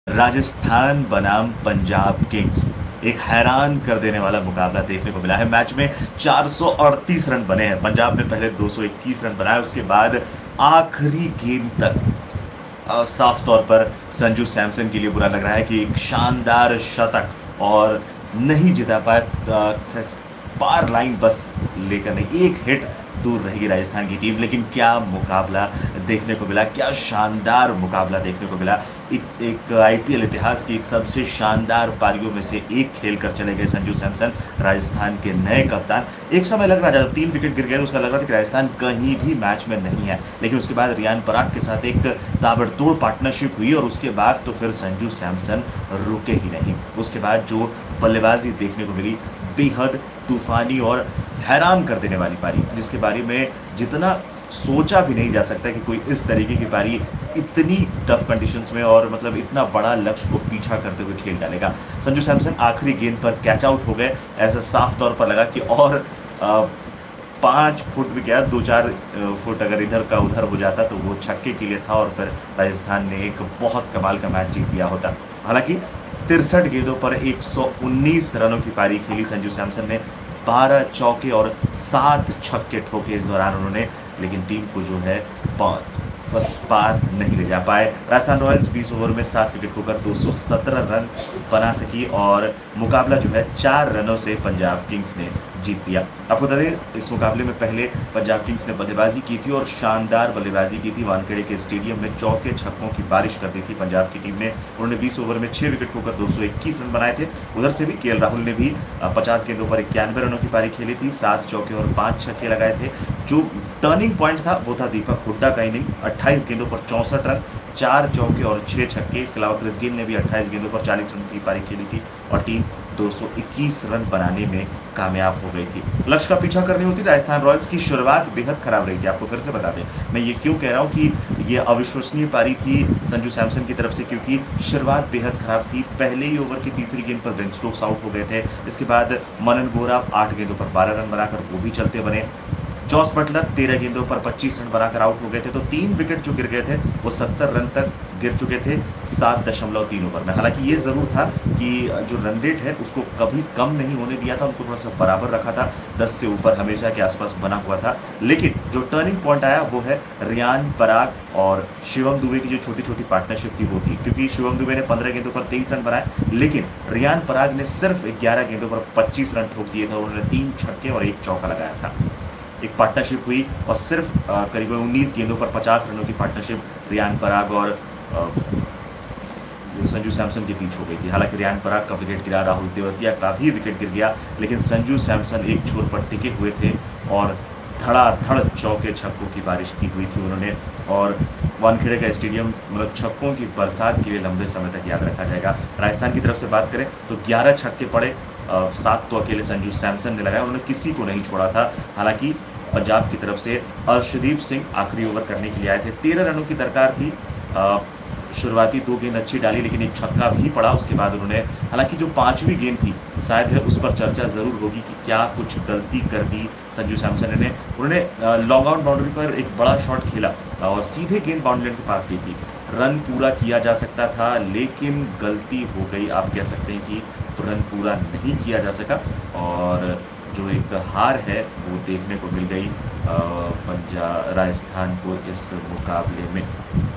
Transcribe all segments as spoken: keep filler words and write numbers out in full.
राजस्थान बनाम पंजाब किंग्स, एक हैरान कर देने वाला मुकाबला देखने को मिला है। मैच में चार सौ अड़तीस रन बने हैं। पंजाब ने पहले दो सौ इक्कीस रन बनाए, उसके बाद आखिरी गेंद तक अ, साफ तौर पर संजू सैमसन के लिए बुरा लग रहा है कि एक शानदार शतक और नहीं जिता पाए। अ, पार लाइन बस लेकर नहीं, एक हिट दूर रहेगी राजस्थान की टीम। लेकिन क्या मुकाबला देखने को मिला, क्या शानदार मुकाबला देखने को मिला। एक, एक आईपीएल इतिहास की एक सबसे शानदार पारियों में से एक खेल कर चले गए संजू सैमसन, राजस्थान के नए कप्तान। एक समय लग रहा था जब तीन विकेट गिर गए तो उसका लग रहा था कि राजस्थान कहीं भी मैच में नहीं है, लेकिन उसके बाद रियान पराग के साथ एक ताबड़तोड़ पार्टनरशिप हुई और उसके बाद तो फिर संजू सैमसन रुके ही नहीं। उसके बाद जो बल्लेबाजी देखने को मिली, बेहद तूफानी और हैरान कर देने वाली पारी, जिसके बारे में जितना सोचा भी नहीं जा सकता कि कोई इस तरीके की पारी इतनी टफ कंडीशंस में और मतलब इतना बड़ा लक्ष्य को पीछा करते हुए खेल डालेगा। संजू सैमसन आखिरी गेंद पर कैच आउट हो गए। ऐसा साफ तौर पर लगा कि और आ, पाँच फुट भी क्या, दो चार फुट अगर इधर का उधर हो जाता तो वो छक्के के लिए था और फिर राजस्थान ने एक बहुत कमाल का मैच जीत लिया होता। हालांकि तिरसठ गेंदों पर एक सौ उन्नीस रनों की पारी खेली संजू सैमसन ने, बारह चौके और सात छक्के ठोके इस दौरान उन्होंने, लेकिन टीम को जो है बस पार नहीं ले जा पाए। राजस्थान रॉयल्स बीस ओवर में सात विकेट खोकर दो सौ सत्रह रन बना सकी और मुकाबला जो है चार रनों से पंजाब किंग्स ने जीत लिया। आपको बता दें, इस मुकाबले में पहले पंजाब किंग्स ने बल्लेबाजी की थी और शानदार बल्लेबाजी की थी। वानखेड़े के स्टेडियम में चौके छक्कों की बारिश कर दी थी पंजाब की टीम ने। उन्होंने बीस ओवर में छह विकेट खोकर दो सौ इक्कीस रन बनाए थे। उधर से भी केएल राहुल ने भी पचास गेंदों पर इक्यानवे रनों की पारी खेली थी, सात चौके और पाँच छक्के लगाए थे। जो टर्निंग पॉइंट था वो था दीपक हुड्डा का इनिंग, अट्ठाईस गेंदों पर चौंसठ रन, चार चौके और छह छक्के। इसके अलावा क्रिस गेल ने भी अट्ठाईस गेंदों पर चालीस रन की पारी खेली थी और टीम दो सौ इक्कीस रन बनाने में कामयाब हो गई थी। लक्ष्य का पीछा करनी होती राजस्थान रॉयल्स की शुरुआत बेहद खराब रही थी। आपको फिर से बता दें, मैं ये क्यों कह रहा हूँ कि ये अविश्वसनीय पारी थी संजू सैमसन की तरफ से, क्योंकि शुरुआत बेहद खराब थी। पहले ही ओवर की तीसरी गेंद पर बेन स्टोक्स आउट हो गए थे। इसके बाद मनन वोहरा आठ गेंदों पर बारह रन बनाकर वो भी चलते बने। जॉस बटलर तेरह गेंदों पर पच्चीस रन बनाकर आउट हो गए थे। तो तीन विकेट जो गिर गए थे वो सत्तर रन तक गिर चुके थे सात दशमलव तीन ओवर में। हालांकि ये ज़रूर था कि जो रन रेट है उसको कभी कम नहीं होने दिया था, उनको थोड़ा सा बराबर रखा था, दस से ऊपर हमेशा के आसपास बना हुआ था। लेकिन जो टर्निंग पॉइंट आया वो है रियान पराग और शिवम दुबे की जो छोटी छोटी पार्टनरशिप थी वो थी, क्योंकि शिवम दुबे ने पंद्रह गेंदों पर तेईस रन बनाए, लेकिन रियान पराग ने सिर्फ ग्यारह गेंदों पर पच्चीस रन ठोक दिए थे। उन्होंने तीन छक्के और एक चौका लगाया था। एक पार्टनरशिप हुई और सिर्फ करीब उन्नीस गेंदों पर पचास रनों की पार्टनरशिप रियान पराग और संजू सैमसन के बीच हो गई थी। हालांकि रियान पराग का विकेट गिरा, राहुल तेवतिया का भी विकेट गिर गया, लेकिन संजू सैमसन एक छोर पर टिके हुए थे और धड़ाधड़ चौके छक्कों की बारिश की हुई थी उन्होंने। और वानखेड़े का स्टेडियम मतलब छक्कों की बरसात के लिए लंबे समय तक याद रखा जाएगा। राजस्थान की तरफ से बात करें तो ग्यारह छक्के पड़े, सात तो अकेले संजू सैमसन ने लगाया, उन्होंने किसी को नहीं छोड़ा था। हालांकि पंजाब की तरफ से अर्शदीप सिंह आखिरी ओवर करने के लिए आए थे। तेरह रनों की दरकार थी। शुरुआती दो गेंद अच्छी डाली, लेकिन एक छक्का भी पड़ा उसके बाद उन्होंने। हालांकि जो पांचवी गेंद थी शायद है उस पर चर्चा ज़रूर होगी कि क्या कुछ गलती कर दी संजू सैमसन ने। उन्होंने लॉन्ग आउट बाउंड्री पर एक बड़ा शॉट खेला और सीधे गेंद बाउंड्री के पास गई थी। रन पूरा किया जा सकता था, लेकिन गलती हो गई। आप कह सकते हैं कि रन पूरा नहीं किया जा सका और जो एक हार है वो देखने को मिल गई पंजाब राजस्थान को इस मुकाबले में।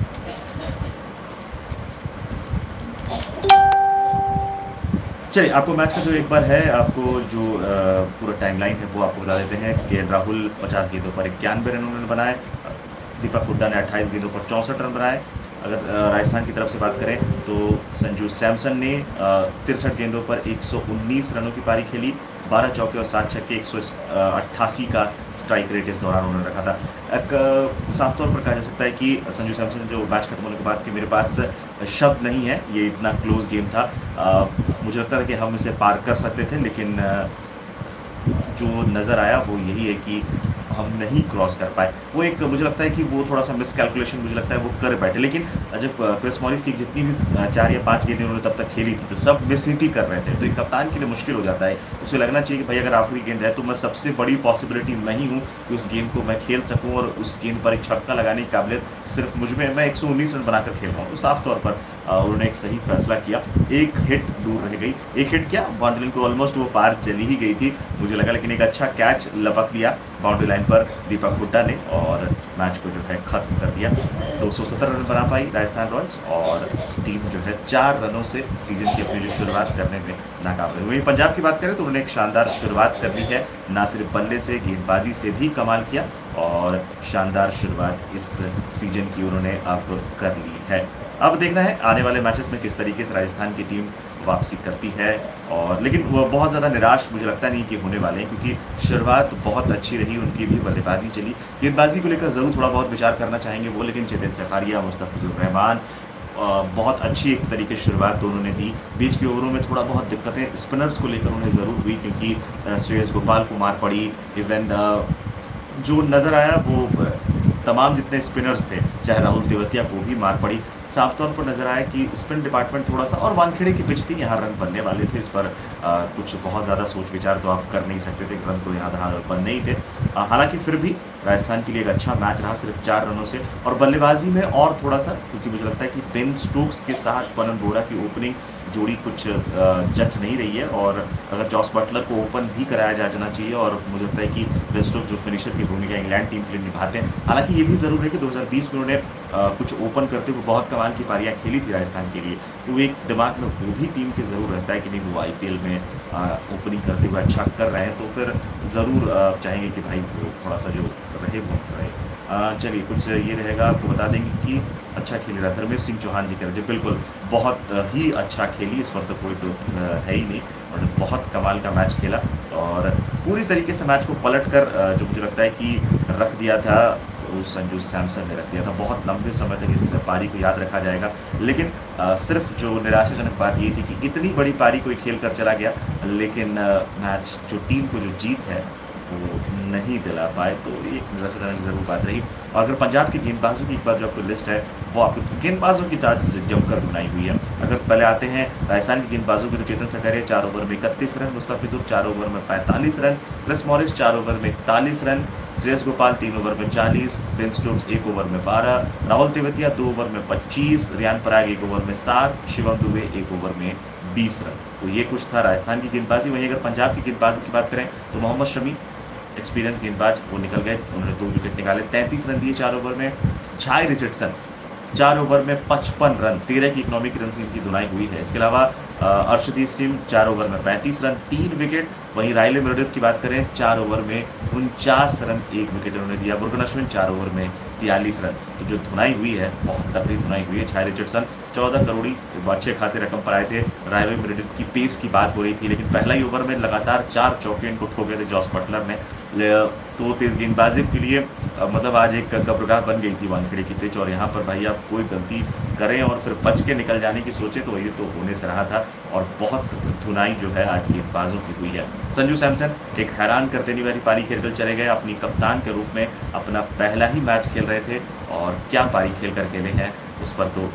चलिए, आपको मैच का जो एक बार है, आपको जो पूरा टाइमलाइन है वो आपको बता देते हैं। केएल राहुल पचास गेंदों पर इक्यानवे रन उन्होंने बनाए, दीपक हुड्डा ने अट्ठाईस गेंदों पर चौंसठ रन बनाए। अगर राजस्थान की तरफ से बात करें तो संजू सैमसन ने तिरसठ गेंदों पर एक सौ उन्नीस रनों की पारी खेली, बारह चौके और सात छक्के, एक सौ अट्ठासी का स्ट्राइक रेट इस दौरान उन्होंने रखा था। एक साफ तौर पर कहा जा सकता है कि संजू सैमसन जो मैच खत्म होने के बाद कि मेरे पास शब्द नहीं है, ये इतना क्लोज गेम था। आ, मुझे लगता था कि हम इसे पार कर सकते थे, लेकिन जो नज़र आया वो यही है कि हम नहीं क्रॉस कर पाए। वो एक मुझे लगता है कि वो थोड़ा सा मिसकैलकुलेशन मुझे लगता है वो कर बैठे। लेकिन जब क्रिस मॉरिस की जितनी भी चार या पांच गेंदें उन्होंने तब तक खेली थी तो सब मिस हिट ही कर रहे थे, तो एक कप्तान के लिए मुश्किल हो जाता है। उसे लगना चाहिए कि भाई अगर आखिरी गेंद है तो मैं सबसे बड़ी पॉसिबिलिटी मैं ही हूँ कि उस गेंद को मैं खेल सकूँ और उस गेंद पर एक छक्का लगाने की काबिलियत सिर्फ मुझ में, मैं एक सौ उन्नीस रन बनाकर खेल रहा हूँ। तो साफ तौर पर उन्होंने एक सही फैसला किया, एक हिट दूर रह गई, एक हिट क्या बाउंड्री लाइन को ऑलमोस्ट वो पार चली ही गई थी मुझे लगा, लेकिन एक अच्छा कैच लपक लिया बाउंड्री लाइन पर दीपक हुड्डा ने और मैच को जो है खत्म कर दिया। दो सौ सत्तर रन बना पाई राजस्थान रॉयल्स और टीम जो है चार रनों से सीजन की अपनी जो शुरुआत करने में नाकाम रही। वहीं पंजाब की बात करें तो उन्होंने एक शानदार शुरुआत कर दी है, ना सिर्फ बल्ले से गेंदबाजी से भी कमाल किया और शानदार शुरुआत इस सीजन की उन्होंने अब कर ली है। अब देखना है आने वाले मैचेस में किस तरीके से राजस्थान की टीम वापसी करती है, और लेकिन वो बहुत ज़्यादा निराश मुझे लगता नहीं कि होने वाले हैं, क्योंकि शुरुआत बहुत अच्छी रही उनकी भी, बल्लेबाजी चली, गेंदबाजी को लेकर ज़रूर थोड़ा बहुत विचार करना चाहेंगे वो, लेकिन चेतेन सखारिया, मुस्तफिजुर रहमान बहुत अच्छी एक तरीके से शुरुआत दोनों ने दी। बीच के ओवरों में थोड़ा बहुत दिक्कतें स्पिनर्स को लेकर उन्हें ज़रूर हुई, क्योंकि श्रेयस गोपाल को मार पड़ी, इवन जो नज़र आया वो तमाम जितने स्पिनर्स थे, चाहे राहुल तेवतिया को भी मार पड़ी। साफ तौर पर नजर आया कि स्पिन डिपार्टमेंट थोड़ा सा, और वानखेड़े की पिच थी, यहाँ रन बनने वाले थे, इस पर आ, कुछ बहुत ज़्यादा सोच विचार तो आप कर नहीं सकते थे, रन तो यहाँ यहाँ बनने ही थे। हालांकि फिर भी राजस्थान के लिए एक अच्छा मैच रहा सिर्फ चार रनों से, और बल्लेबाजी में और थोड़ा सा, क्योंकि मुझे लगता है कि बेन स्टोक्स के साथ पवन बोरा की ओपनिंग जोड़ी कुछ जच नहीं रही है, और अगर जॉस बटलर को ओपन भी कराया जा जाना चाहिए, और मुझे लगता है कि बेन स्टोक्स जो फिनिशर की भूमिका इंग्लैंड टीम के लिए निभाते हैं। हालांकि ये भी ज़रूर है कि दो हज़ार बीस में उन्होंने कुछ ओपन करते हुए बहुत कमाल की पारियां खेली थी राजस्थान के लिए, तो एक दिमाग में वो भी टीम के ज़रूर रहता है कि नहीं वो आईपीएल में ओपनिंग करते हुए अच्छा कर रहे हैं, तो फिर ज़रूर चाहेंगे कि भाई वो थोड़ा सा जो रहे वो रहे। चलिए कुछ ये रहेगा, आपको बता देंगे कि अच्छा खेल रहा धर्मेश सिंह चौहान जी कह रहे बिल्कुल बहुत ही अच्छा खेली, इस पर तो कोई तो है ही नहीं, उन्होंने बहुत कमाल का मैच खेला और पूरी तरीके से मैच को पलट कर जो मुझे लगता है कि रख दिया था उस संजू सैमसन ने रख दिया था। बहुत लंबे समय तक इस पारी को याद रखा जाएगा, लेकिन आ, सिर्फ जो निराशाजनक बात ये थी कि इतनी बड़ी पारी कोई खेल कर चला गया, लेकिन आ, मैच जो टीम को जो जीत है वो नहीं दिला पाए, तो एक निराशाजनक जरूर बात रही। और अगर पंजाब के गेंदबाजों की एक बार जो आपको लिस्ट है वो आपको गेंदबाजों की ताज जमकर बनाई हुई है। अगर पहले आते हैं राजस्थान के गेंदबाजों के, तो चेतन सकारिया चार ओवर में इकतीस रन, मुस्तफिजुर चार ओवर में पैंतालीस रन, क्रिस मॉरिस चार ओवर में इकतालीस रन, श्रेयस गोपाल तीन ओवर में चालीस, बेन स्टोक्स एक ओवर में बारह, राहुल तेवतिया दो ओवर में पच्चीस, रियान पराग एक ओवर में सात, शिवम दुबे एक ओवर में बीस रन। तो ये कुछ था राजस्थान की गेंदबाजी। वहीं अगर पंजाब की गेंदबाजी की बात करें तो मोहम्मद शमी एक्सपीरियंस गेंदबाज वो निकल गए, उन्होंने दो विकेट निकाले, तैंतीस रन दिए चार ओवर में। झाई रिचर्डसन चार ओवर में पचपन रन, तेरह की इकोनॉमिक रन की इनकी धुनाई हुई है। इसके अलावा अर्शदीप सिंह चार ओवर में पैंतीस रन, तीन विकेट। वहीं राइले मेरेडिथ की बात करें चार ओवर में उनचास रन, एक विकेट उन्होंने दिया। बुर्गन अश्विन चार ओवर में तियालीस रन। तो जो धुनाई हुई है बहुत तगड़ी धुनाई हुई है। झाई रिचर्डसन चौदह करोड़ी अच्छे खासे रकम पर आए थे। राइले मेरेडिथ की पेस की बात हो रही थी, लेकिन पहला ही ओवर में लगातार चार चौके इनको ठोके थे जॉस बटलर ने, तो तेज गेंदबाजी के लिए मतलब आज एक कब्रगाह बन गई थी वानखेड़े की पिच। और यहाँ पर भाई आप कोई गलती करें और फिर बच के निकल जाने की सोचे तो ये तो होने से रहा था, और बहुत धुनाई जो है आज गेंदबाजों की हुई है। संजू सैमसन एक हैरान कर देने वाली पारी खेलकर चले गए, अपनी कप्तान के रूप में अपना पहला ही मैच खेल रहे थे, और क्या पारी खेल कर खेले हैं उस पर तो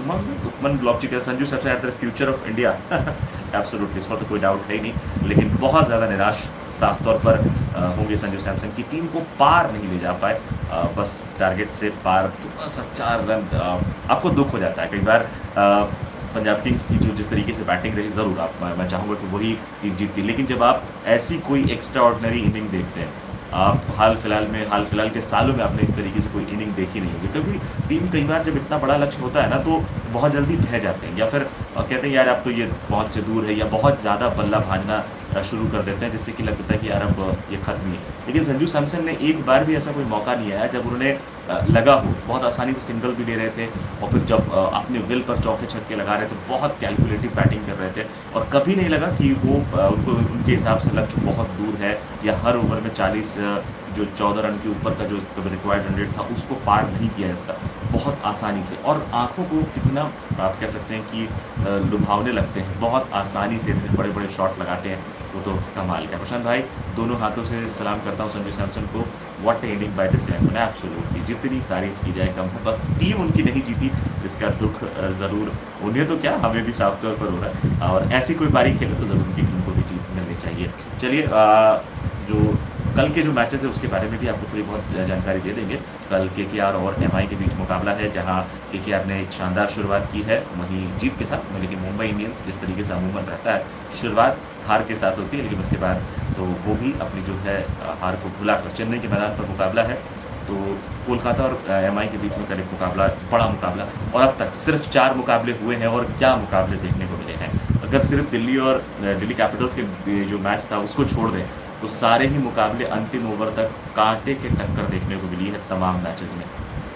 मन ब्लॉक जी Sanju Samson at the future of India absolutely, इस पर तो कोई डाउट है ही नहीं, लेकिन बहुत ज़्यादा निराश साफ तौर पर होंगे संजू सैमसन की टीम को पार नहीं ले जा पाए। आ, बस टारगेट से पार थोड़ा सा चार रन आपको दुख हो जाता है कई बार। आ, पंजाब किंग्स की जो जिस तरीके से बैटिंग रही ज़रूर आप मैं चाहूँगा कि वही टीम जीतती, लेकिन जब आप ऐसी कोई एक्स्ट्रा ऑर्डिनरी इनिंग देखते हैं, आप हाल फिलहाल में हाल फिलहाल के सालों में आपने इस तरीके से कोई इनिंग देखी नहीं होगी, क्योंकि टीम कई बार जब इतना बड़ा लक्ष्य होता है ना तो बहुत जल्दी ढह जाते हैं, या फिर कहते हैं यार अब तो ये बहुत से दूर है, या बहुत ज़्यादा बल्ला भाजना शुरू कर देते हैं, जिससे कि लगता है कि यार अब ये खत्म ही है। लेकिन संजू सैमसन ने एक बार भी ऐसा कोई मौका नहीं आया जब उन्होंने लगा हो, बहुत आसानी से सिंगल भी ले रहे थे, और फिर जब अपने विल पर चौके छक्के लगा रहे थे, बहुत कैलकुलेटिव बैटिंग कर रहे थे, और कभी नहीं लगा कि वो उनको उनके हिसाब से लक्ष्य बहुत दूर है, या हर ओवर में चालीस जो चौदह रन के ऊपर का जो रिक्वायर्ड रन रेट था उसको पार नहीं किया जाता बहुत आसानी से, और आंखों को कितना आप कह सकते हैं कि लुभावने लगते हैं, बहुत आसानी से बड़े बड़े शॉट लगाते हैं, वो तो कमाल का। प्रशांत भाई दोनों हाथों से सलाम करता हूँ संजू सैमसन को, what a inning by this man, absolutely जितनी तारीफ की जाए कम है। बस टीम उनकी नहीं जीती, इसका दुख ज़रूर उन्हें तो क्या हमें भी साफ तौर पर हो रहा है, और ऐसी कोई पारी खेले तो ज़रूर उनकी टीम को भी जीत मिलनी चाहिए। चलिए जो कल के जो मैचेस है उसके बारे में भी आपको थोड़ी बहुत जानकारी दे देंगे। कल केकेआर और एमआई के बीच मुकाबला है, जहां केकेआर ने एक शानदार शुरुआत की है वहीं जीत के साथ, लेकिन मुंबई इंडियंस जिस तरीके से अमूमन रहता है शुरुआत हार के साथ होती है, लेकिन उसके बाद तो वो भी अपनी जो है हार को भुलाकर चेन्नई के मैदान पर मुकाबला है। तो कोलकाता और एमआई के बीच में कल एक मुकाबला, बड़ा मुकाबला, और अब तक सिर्फ चार मुकाबले हुए हैं और क्या मुकाबले देखने को मिले हैं। अगर सिर्फ दिल्ली और दिल्ली कैपिटल्स के जो मैच था उसको छोड़ दें तो सारे ही मुकाबले अंतिम ओवर तक कांटे के टक्कर देखने को मिली है तमाम मैचेस में।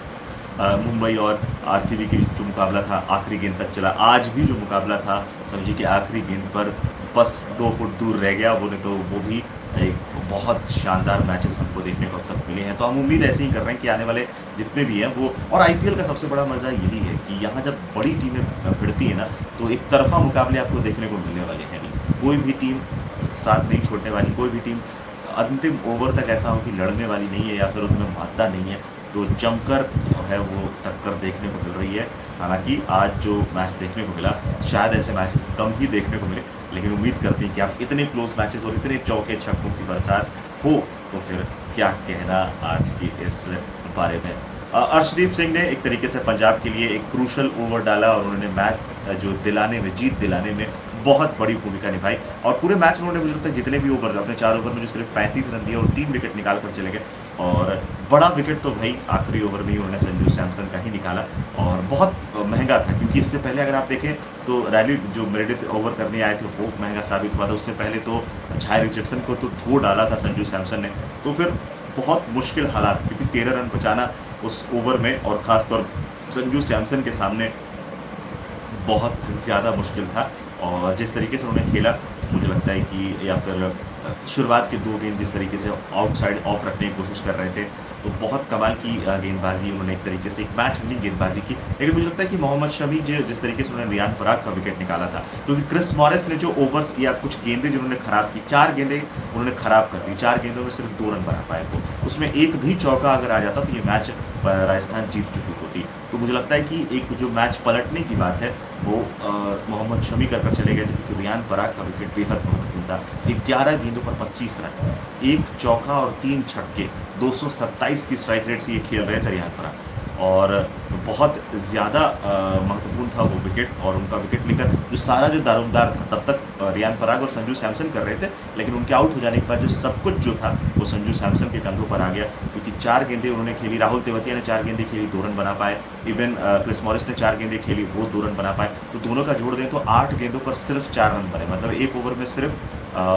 मुंबई और आरसीबी की जो मुकाबला था आखिरी गेंद तक चला। आज भी जो मुकाबला था समझिए कि आखिरी गेंद पर बस दो फुट दूर रह गया, बोले तो वो भी एक बहुत शानदार मैचेस हमको देखने को अब तक मिले हैं। तो हम उम्मीद ऐसे ही कर रहे हैं कि आने वाले जितने भी हैं वो, और आईपीएल का सबसे बड़ा मज़ा यही है कि यहाँ जब बड़ी टीमें भिड़ती हैं ना तो एक तरफा मुकाबले आपको देखने को मिलने वाले हैं नहीं। कोई भी टीम साथ नहीं छोड़ने वाली, कोई भी टीम अंतिम ओवर तक ऐसा हो कि लड़ने वाली नहीं है या फिर उसमें मादा नहीं है। तो जमकर है वो टक्कर देखने को मिल रही है। हालांकि आज जो मैच देखने को मिला शायद ऐसे मैचेस कम ही देखने को मिले, लेकिन उम्मीद करते हैं कि आप इतने क्लोज मैचेस और इतने चौके छक्कों की बरसात हो तो फिर क्या कहना आज की इस बारे में। अर्शदीप सिंह ने एक तरीके से पंजाब के लिए एक क्रूशल ओवर डाला और उन्होंने मैच जो दिलाने में, जीत दिलाने में बहुत बड़ी भूमिका निभाई। और पूरे मैच में उन्होंने मुझे लगता है जितने भी ओवर थे, अपने चार ओवर में जो सिर्फ पैंतीस रन दिए और तीन विकेट निकाल कर चले गए। और बड़ा विकेट तो भाई आखिरी ओवर में ही उन्होंने संजू सैमसन का ही निकाला, और बहुत महंगा था क्योंकि इससे पहले अगर आप देखें तो रैली जो मेरेडिथ ओवर करने आए थे वो महंगा साबित हुआ था। उससे पहले तो झाई रिचर्डसन को तो धो डाला था संजू सैमसन ने। तो फिर बहुत मुश्किल हालात, क्योंकि तेरह रन बचाना उस ओवर में और ख़ासतौर संजू सैमसन के सामने बहुत ज़्यादा मुश्किल था। और जिस तरीके से उन्होंने खेला मुझे लगता है कि, या फिर शुरुआत के दो गेंद जिस तरीके से आउटसाइड ऑफ रखने की कोशिश कर रहे थे, तो बहुत कमाल की गेंदबाजी उन्होंने एक तरीके से एक मैच विनिंग गेंदबाजी की। लेकिन मुझे लगता है कि मोहम्मद शमी जो जिस तरीके से उन्होंने रियान पराग का विकेट निकाला था, क्योंकि क्रिस मॉरिस ने जो ओवर्स या कुछ गेंदें जिन्होंने खराब की, चार गेंदें उन्होंने खराब कर दी, चार गेंदों में सिर्फ दो रन बना पाए, तो उसमें एक भी चौका अगर आ जाता तो ये मैच राजस्थान जीत चुकी होती। तो मुझे लगता है कि एक जो मैच पलटने की बात है वो मोहम्मद शमी कर कर चले गए थे, क्योंकि रियान पराग का विकेट बेहद महत्वपूर्ण था। ग्यारह गेंदों पर पच्चीस रन, एक चौका और तीन छक्के, दो सौ सत्ताईस की स्ट्राइक रेट से ये खेल रहे थे रियान पराग, और बहुत ज़्यादा महत्वपूर्ण था वो विकेट। और उनका विकेट लेकर जो सारा जो दारोमदार था तब तक रियान पराग और संजू सैमसन कर रहे थे, लेकिन उनके आउट हो जाने के बाद जो सब कुछ जो था वो संजू सैमसन के कंधों पर आ गया, क्योंकि चार गेंदें उन्होंने खेली। राहुल तेवतिया ने चार गेंदें खेली, दो रन बना पाए। इवन क्रिस मॉरिस ने चार गेंदें खेली, वो दो रन बना पाए। तो दोनों का जोड़ दें तो आठ गेंदों पर सिर्फ चार रन बने, मतलब एक ओवर में सिर्फ आ,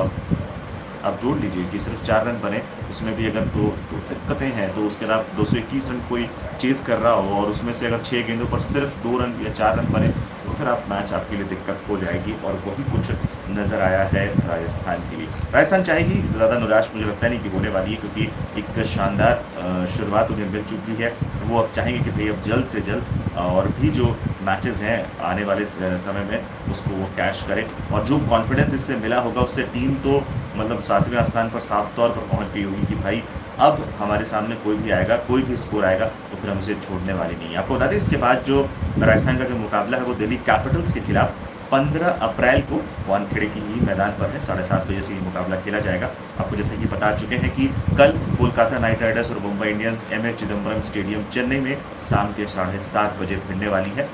आप जोड़ लीजिए कि सिर्फ चार रन बने, उसमें भी अगर दो दो दिक्कतें हैं तो उसके अलावा दो सौ इक्कीस रन कोई चेस कर रहा हो और उसमें से अगर छः गेंदों पर सिर्फ दो रन या चार रन बने तो फिर आप मैच आपके लिए दिक्कत हो जाएगी। और वही कुछ नज़र आया है राजस्थान के लिए। राजस्थान चाहेगी ज़्यादा निराश मुझे लगता नहीं कि होने वाली है, क्योंकि एक शानदार शुरुआत उन्हें मिल चुकी है। वो अब चाहेंगे कि भाई अब जल्द से जल्द और भी जो मैचेस हैं आने वाले समय में उसको वो कैश करें, और जो कॉन्फिडेंस इससे मिला होगा उससे टीम तो मतलब सातवें स्थान पर साफ तौर पर पहुंच गई होगी कि भाई अब हमारे सामने कोई भी आएगा, कोई भी स्कोर आएगा तो फिर हम उसे छोड़ने वाले नहीं है। आपको बता दें इसके बाद जो राजस्थान का जो मुकाबला है वो दिल्ली कैपिटल्स के खिलाफ पंद्रह अप्रैल को वानखेड़े की ही मैदान पर है, साढ़े सात बजे से ये मुकाबला खेला जाएगा। आपको जैसे कि बता चुके हैं कि कल कोलकाता नाइट राइडर्स और Mumbai Indians M A Chidambaram stadium Chennai में शाम के साढ़े सात बजे भिड़ने वाली है।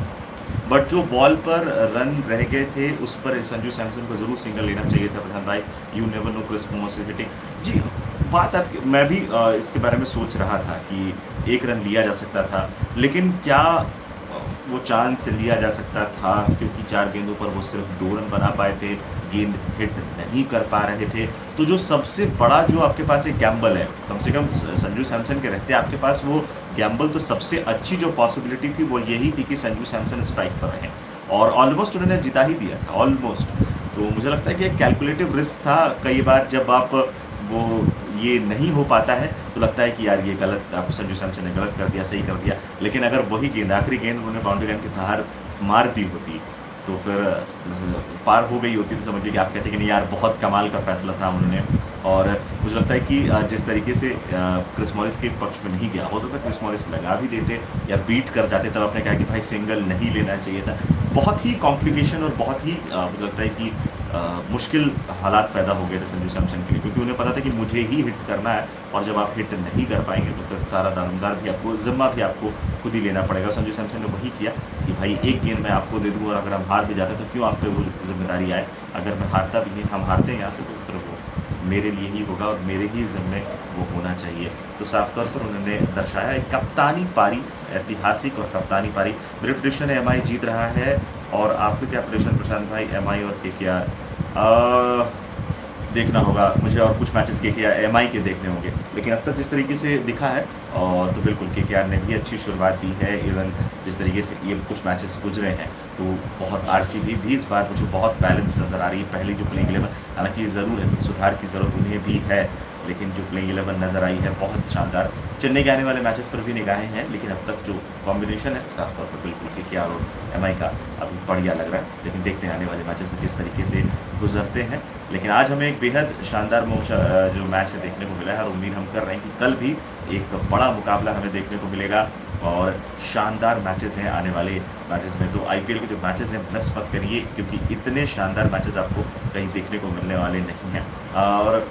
बट जो बॉल पर रन रह गए थे उस पर संजू सैमसन को जरूर सिंगल लेना चाहिए था प्रधान भाई। You never know Chris Morris is hitting. जी बात आपकी, मैं भी इसके बारे में सोच रहा था कि एक रन लिया जा सकता था, लेकिन क्या वो चांस लिया जा सकता था, क्योंकि चार गेंदों पर वो सिर्फ दो रन बना पाए थे, गेंद हिट नहीं कर पा रहे थे। तो जो सबसे बड़ा जो आपके पास एक गैम्बल है, कम से कम संजू सैमसन के रहते आपके पास वो गैम्बल, तो सबसे अच्छी जो पॉसिबिलिटी थी वो यही थी कि संजू सैमसन स्ट्राइक पर रहे, और ऑलमोस्ट उन्होंने जिता ही दिया था ऑलमोस्ट। तो मुझे लगता है कि एक कैलकुलेटिव रिस्क था। कई बार जब आप वो ये नहीं हो पाता है तो लगता है कि यार ये गलत, आप संजू सैमसन ने गलत कर दिया, सही कर दिया। लेकिन अगर वही गेंद आखिरी गेंद उन्होंने बाउंड्री लाइन के बाहर मार दी होती तो फिर पार हो गई होती, तो समझिए कि आप कहते हैं कि नहीं यार बहुत कमाल का फैसला था उन्होंने। और मुझे लगता है कि जिस तरीके से क्रिस मॉरिस के पक्ष में नहीं गया, हो सकता है क्रिस मॉरिस लगा भी देते या बीट कर जाते, तब आपने कहा कि भाई सिंगल नहीं लेना चाहिए था। बहुत ही कॉम्प्लिकेशन और बहुत ही अ, मुझे लगता है कि अ, मुश्किल हालात पैदा हो गए थे संजू सैमसन के लिए, क्योंकि उन्हें पता था कि मुझे ही हिट करना है, और जब आप हिट नहीं कर पाएंगे तो फिर सारा दारोमदार भी आपको, जिम्मा भी आपको खुद ही लेना पड़ेगा। संजू सैमसन ने वही किया कि भाई एक गेंद मैं आपको दे दूँ, और अगर हम हार भी जाते तो क्यों आप पे वो जिम्मेदारी आए, अगर मैं हारता भी है, हम हारते हैं यहाँ से, तो फिर वो मेरे लिए ही होगा और मेरे ही ज़िम्मे वो होना चाहिए। तो साफ तौर पर उन्होंने दर्शाया एक कप्तानी पारी, ऐतिहासिक और कप्तानी पारी। मेरी प्रेडिक्शन है एम आई जीत रहा है, और आपके क्या प्रेडिक्शन प्रशांत भाई? एम आई और के के आर देखना होगा मुझे, और कुछ मैचेस के के आर एम आई के देखने होंगे, लेकिन अब तक जिस तरीके से दिखा है और तो बिल्कुल के के आर ने भी अच्छी शुरुआत दी है। इवन जिस तरीके से ये कुछ मैचेस गुजरे हैं तो बहुत आर सी बी भी इस बार मुझे बहुत बैलेंस नज़र आ रही है। पहली जो प्लेइंग इलेवन, हालांकि ज़रूर है कुछ सुधार की ज़रूरत उन्हें भी है, लेकिन जो प्लेइंग इलेवन नज़र आई है बहुत शानदार। चेन्नई के आने वाले मैचेस पर भी निगाहें हैं, लेकिन अब तक जो कॉम्बिनेशन है साफ तौर पर बिल्कुल के के आर और एम आई का अभी बढ़िया लग रहा है, लेकिन देखते हैं आने वाले मैचेस में किस तरीके से गुजरते हैं। लेकिन आज हमें एक बेहद शानदार जो मैच है देखने को मिला है, और उम्मीद हम कर रहे हैं कि कल भी एक बड़ा मुकाबला हमें देखने को मिलेगा, और शानदार मैचेस हैं आने वाले मैचेस में। तो आई पी एल के जो मैचेस हैं मिस मत करिए, क्योंकि इतने शानदार मैचेस आपको कहीं देखने को मिलने वाले नहीं हैं। और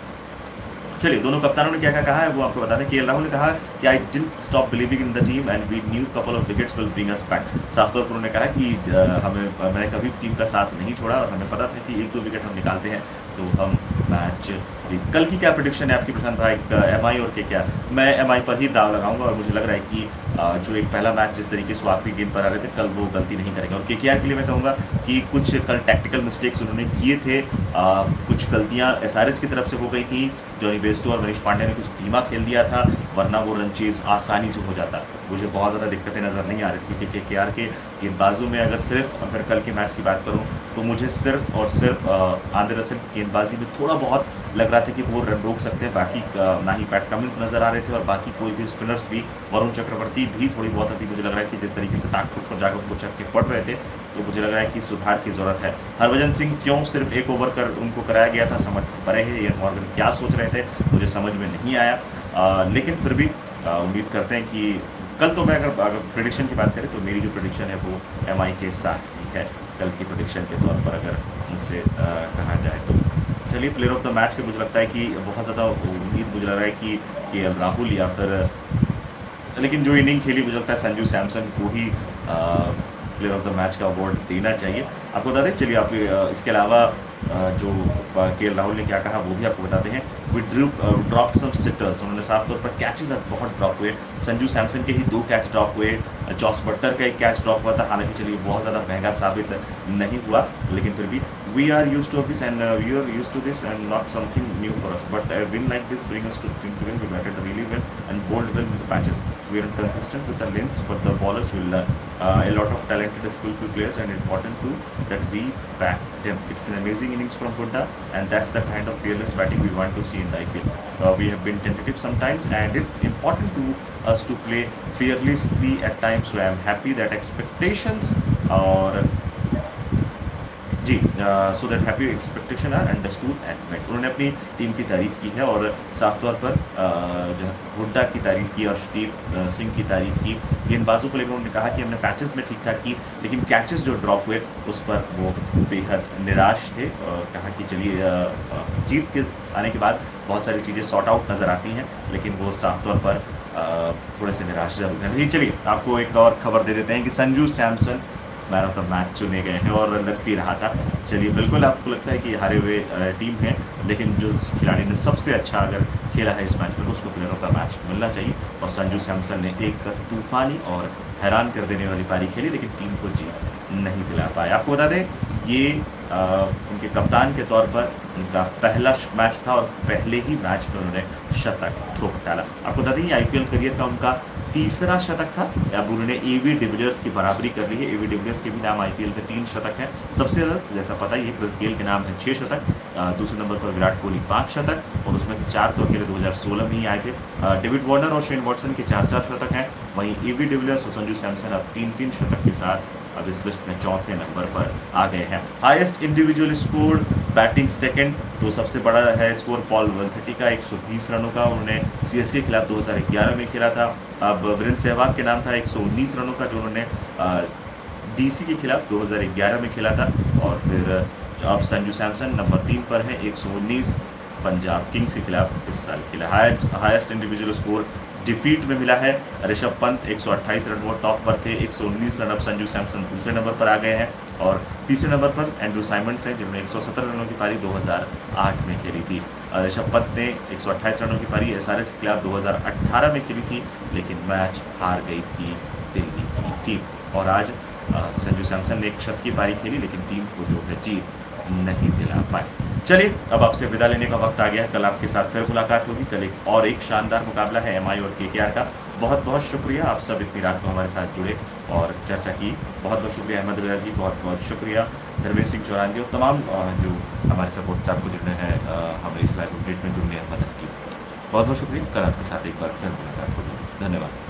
चलिए दोनों कप्तानों ने क्या क्या कहा है वो आपको बता दें। के एल राहुल ने कहा कि I didn't stop believing in the team and we knew couple of wickets will bring us back. साफ तौर पर उन्होंने कहा कि हमें मैंने कभी टीम का साथ नहीं छोड़ा, और हमें पता था कि एक दो विकेट हम निकालते हैं तो हम मैच जीत। कल की क्या प्रेडिक्शन है आपकी प्रशांत भाई? एम आई और के क्या? मैं एम आई पर ही दाव लगाऊंगा, और मुझे लग रहा है कि जो एक पहला मैच जिस तरीके से आखिरी गेंद पर आ रहे थे, कल वो गलती नहीं करेंगे। और के के आर के लिए मैं कहूँगा कि कुछ कल टैक्टिकल मिस्टेक्स उन्होंने किए थे, आ, कुछ गलतियाँ एस आर एच की तरफ से हो गई थी। जॉनी बेस्टो और मनीष पांडे ने कुछ धीमा खेल दिया था, वरना वो रन चेज आसानी से हो जाता। मुझे बहुत ज़्यादा दिक्कतें नज़र नहीं आ रही थी, क्योंकि के के आर के गेंदबाजों में अगर सिर्फ अगर कल के मैच की बात करूं तो मुझे सिर्फ और सिर्फ आंद्रे रसेल की गेंदबाजी में थोड़ा बहुत लग रहा था कि वो रन रोक सकते हैं। बाकी ना ही पैट कमिंस नज़र आ रहे थे, और बाकी कोई भी स्पिनर्स भी, वरुण चक्रवर्ती भी थोड़ी बहुत अभी मुझे लग रहा है कि जिस तरीके से टाक फुट पर जाकर उनको चक्के पड़ रहे थे, तो मुझे लग रहा है कि सुधार की ज़रूरत है। हरभजन सिंह क्यों सिर्फ एक ओवर कर उनको कराया गया था, समझ से परे है। इयन मॉर्गन क्या सोच रहे थे मुझे समझ में नहीं आया, आ, लेकिन फिर भी उम्मीद करते हैं कि कल तो मैं अगर अगर प्रेडिक्शन की बात करें तो मेरी जो प्रेडिक्शन है वो एम आई के साथ ही है कल की प्रेडिक्शन के तौर पर अगर मुझसे कहा जाए तो। चलिए प्लेयर ऑफ द मैच के मुझे लगता है कि बहुत ज़्यादा उम्मीद मुझे लग रहा है कि के एल राहुल या फिर, लेकिन जो इनिंग खेली मुझे लगता है संजू सैमसन को ही प्लेयर ऑफ द मैच का अवार्ड देना चाहिए। आपको बता दें, चलिए आप इसके अलावा जो के एल राहुल ने क्या कहा वो भी आपको बताते हैं। वी ड्रॉप्ड सम सिटर्स, उन्होंने साफ तौर पर कैचेस बहुत ड्रॉप हुए। संजू सैमसन के ही दो कैच ड्रॉप हुए, जॉस बट्टर का एक कैच ड्रॉप हुआ था, हालांकि चलिए बहुत ज़्यादा महंगा साबित नहीं हुआ, लेकिन फिर भी we are used to this and we are used to this and not something new for us, but a win like this brings us to to win. We batted really well and bowled well with the patches. We are consistent with the lengths, but the bowlers will learn. Uh, a lot of talented, skillful players, and important too that we back them. It's an amazing innings from Buddha, and that's the kind of fearless batting we want to see in the I P L. Uh, we have been tentative sometimes, and it's important to us to play fearlessly at times. So I am happy that expectations और जी so that happy expectation are understood and met. उन्होंने अपनी team की तारीफ़ की है, और साफ तौर पर uh, जो हुड्डा की तारीफ़ की और स्टीव सिंह की तारीफ़ की। गेंदबाजों को लेकर उन्होंने कहा कि हमने पैचेस में ठीक ठाक की, लेकिन कैचेस जो ड्रॉप हुए उस पर वो बेहद निराश थे, और कहा कि चलिए uh, जीत के आने के बाद बहुत सारी चीज़ें सॉर्ट आउट नज़र आती हैं, लेकिन वो साफ तौर पर uh, थोड़े से निराश जरूर हैं। जी चलिए आपको एक और खबर दे देते हैं कि Sanju Samson man of the match चुने गए हैं, और लग भी रहा था। चलिए बिल्कुल आपको लगता है कि हारे हुए टीम है, लेकिन जो खिलाड़ी ने सबसे अच्छा अगर खेला है इस मैच में तो उसको प्लेयर ऑफ द मैच मिलना चाहिए, और संजू सैमसन ने एक तूफानी और हैरान कर देने वाली पारी खेली, लेकिन टीम को जीत नहीं दिला पाए। आपको बता दें ये आ, उनके कप्तान के तौर पर उनका पहला मैच था, और पहले ही मैच में उन्होंने शतक ठोक डाला। आपको बता दें आई पी एल करियर का उनका तीसरा शतक था। अब उन्होंने ए वी डिविलियर्स की बराबरी कर ली है। ए वी डिविलियर्स के भी नाम आई पी एल के तीन शतक हैं। सबसे ज़्यादा जैसा पता ही है क्रिस गेल के नाम है छः शतक, दूसरे नंबर पर विराट कोहली पाँच शतक, और उसमें चार तो अकेले दो हज़ार सोलह में ही आए थे। डेविड वार्नर और शेन वॉटसन के चार चार शतक हैं। वहीं ए वी डिविलियर्स और संजू सैमसन अब तीन तीन शतक के साथ अब इस लिस्ट में चौथे नंबर पर आ गए हैं। Highest individual score batting second, तो सबसे बड़ा है स्कोर पॉल वेल्थेटी का एक सौ बीस रनों का, उन्होंने सीएसके के खिलाफ दो हज़ार ग्यारह में खेला था। अब वीरेंद्र सहवाग के नाम था एक सौ उन्नीस रनों का, जो उन्होंने डीसी के खिलाफ दो हज़ार ग्यारह में खेला था। और फिर अब संजू सैमसन नंबर तीन पर है, एक सौ उन्नीस पंजाब किंग्स के खिलाफ इस साल खेला। Highest highest individual score defeat में मिला है ऋषभ पंत एक सौ अट्ठाईस रन, वो टॉप पर थे, एक सौ उन्नीस रन। अब संजू सैमसन दूसरे नंबर पर आ गए हैं और तीसरे नंबर पर एंड्रू साइमंड्स हैं जिन्होंने एक सौ सत्रह रनों की पारी दो हज़ार आठ में खेली थी। ऋषभ पंत ने एक सौ अट्ठाईस रनों की पारी एसआरएच के खिलाफ दो हज़ार अठारह में खेली थी, लेकिन मैच हार गई थी दिल्ली की टीम। और आज संजू सैमसन ने एक शत की पारी खेली, लेकिन टीम को जो है जीत नहीं दिला पाए। चलिए अब आपसे विदा लेने का वक्त आ गया है। कल आपके साथ फिर मुलाकात होगी। कल एक और एक शानदार मुकाबला है एमआई और केकेआर का। बहुत बहुत शुक्रिया, आप सब इतनी रात को हमारे साथ जुड़े और चर्चा की। बहुत बहुत शुक्रिया अहमद रजा जी, बहुत बहुत शुक्रिया धर्मेश सिंह चौहान जी और तमाम जो हमारे सपोर्ट आपको जिन्होंने हैं हमें इस लाइव अपडेट में जुड़ने में मदद की। बहुत बहुत शुक्रिया। कल आपके साथ एक बार फिर मुलाकात होगी। धन्यवाद।